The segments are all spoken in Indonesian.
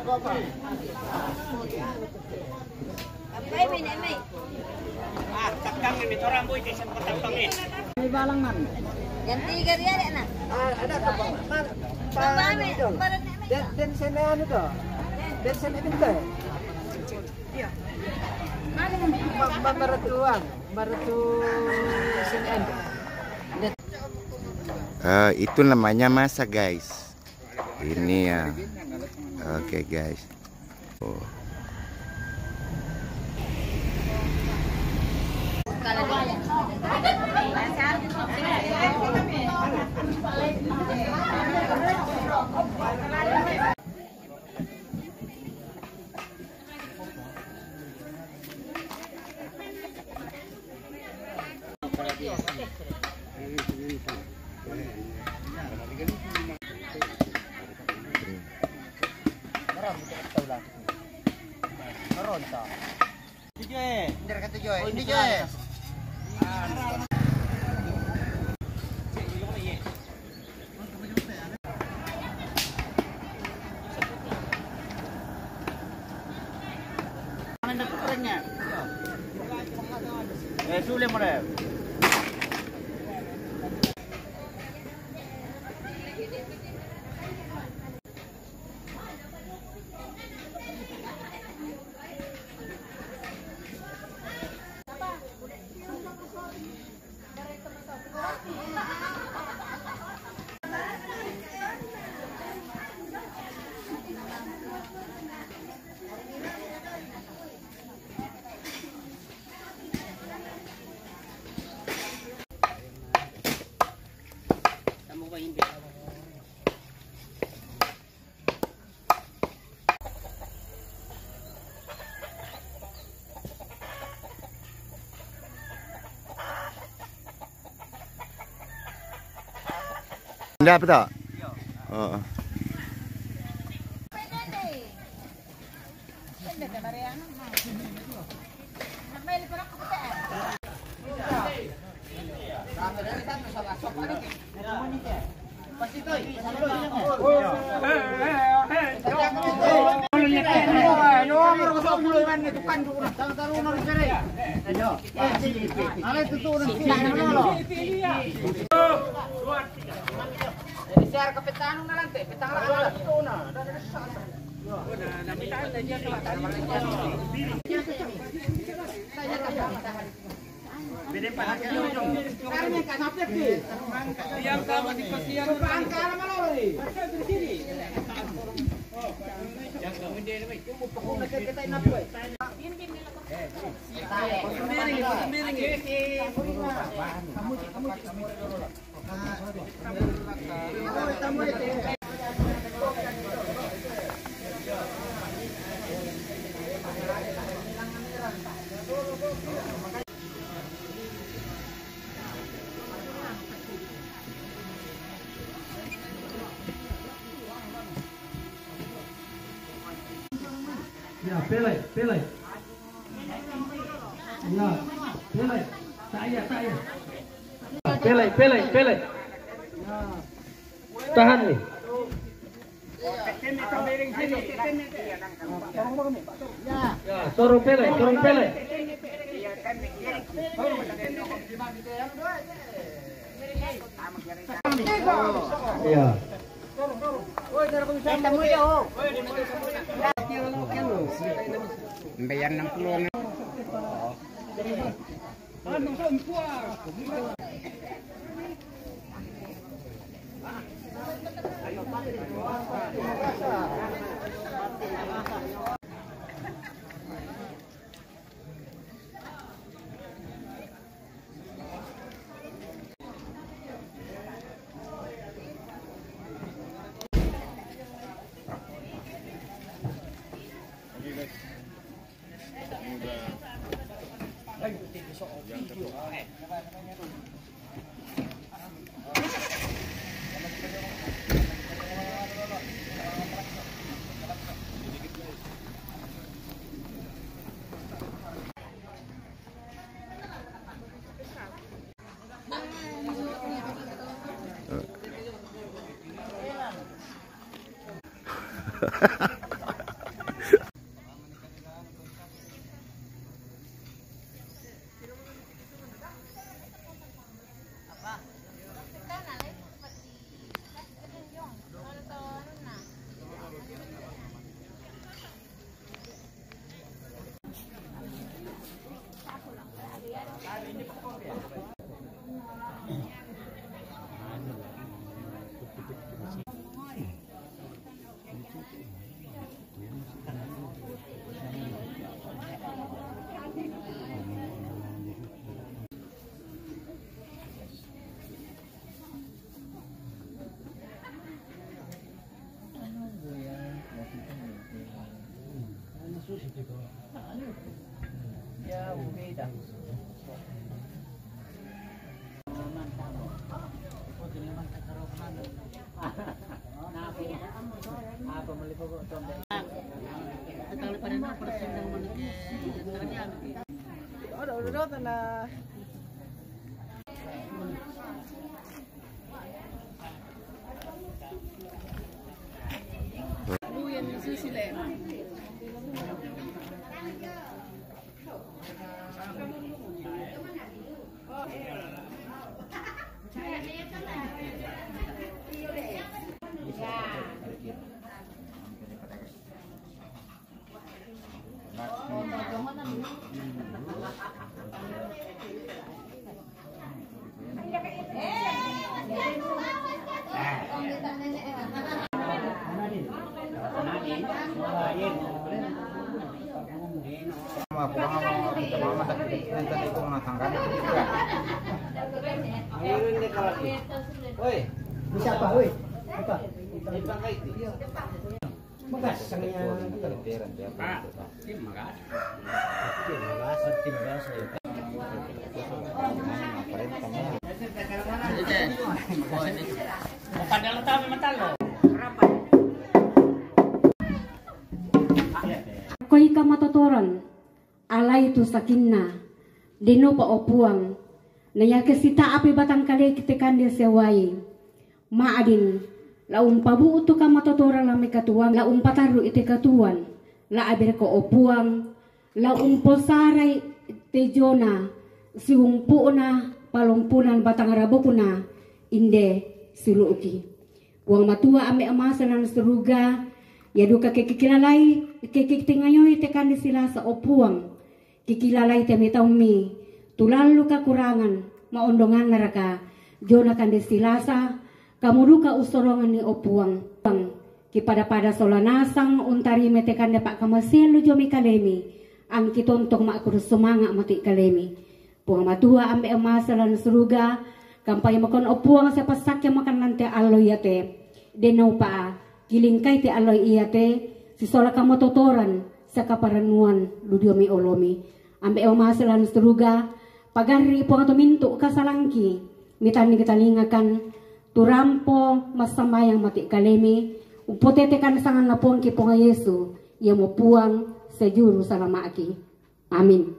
May minit may. Takdang ini orang boy di sana takdang ini. May balang man. Ganti gariya na. Ada ka ba? Marami, marami. Den sen ano to? Den sen ibinte. Iya. Maratuan, maratu sen end. Itu namanya masak guys. Ini ya. Oke guys. Oh. Sulit mereka. Anda apa tak? Oh. Share ke petang na lang te, petang lang na. Ito na. Bede pa lagi yung. Karena kan update di. Yang kamu di pasian. Ang kala malo ni. Yang kamu dia ni. Kung nakikita na po. Ya, pilih. Ya, pilih. Saya. Pilih. Tahan nih. Ya, suruh pilih. Ya. Bayar 60. Udah na. Bisa apa, woi? Apa? Magas sananya. Padahal tahu memang talo. Koi ka matotoran, alay tu sakinna, dino pa opuang, naya kesita api batang kali kitikan dia sewai, maadin, la umpabu utu ka matotoran la katuan, la umpataru ite katuan, la abir ko opuang, la umposaray tejona, si umpuna palumpunan batang rabukuna, inde siluki. Uang matua ame amasanan seruga, ya duka kekikilalay, kekitingayoy tekan sila sa opuang, kikilalay temitaumi, tulalu kakurangan, maondongan naraka, jona kande silasa, kamuruka usorongan ni opuang, kipada-pada solanasang untari metekan dapat kamaselu jomi kalemi, ang kitontong makurus sumanga mati kalemi, puang matua ambe amasalan seruga, kampay makon opuang sa pasakya makan nanti aloyate, denau pa. Kilingkay ti aloy iyate, si sola ka mototoran sa kaparanuan ludyomi olomi. Ambe o masalan seruga, pagari po nga tuminto kasalangki, mitani kitalingakan, turampo masamayang mati kalemi, upotete kan sangan napon ki po nga Yesu, iya mo puang sa juru sa lamaki. Amin.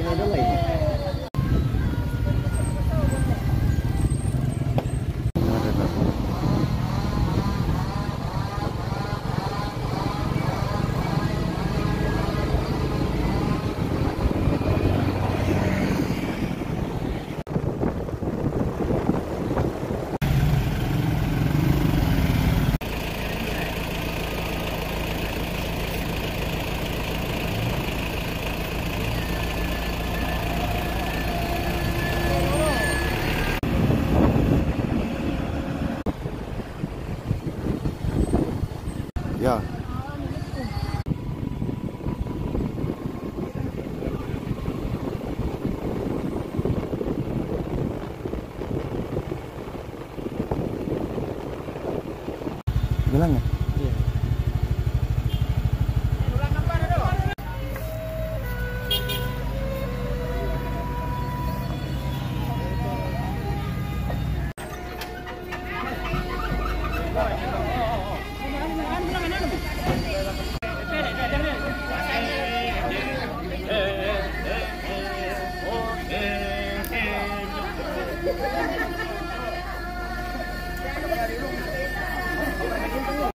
Ya. Bilang ya.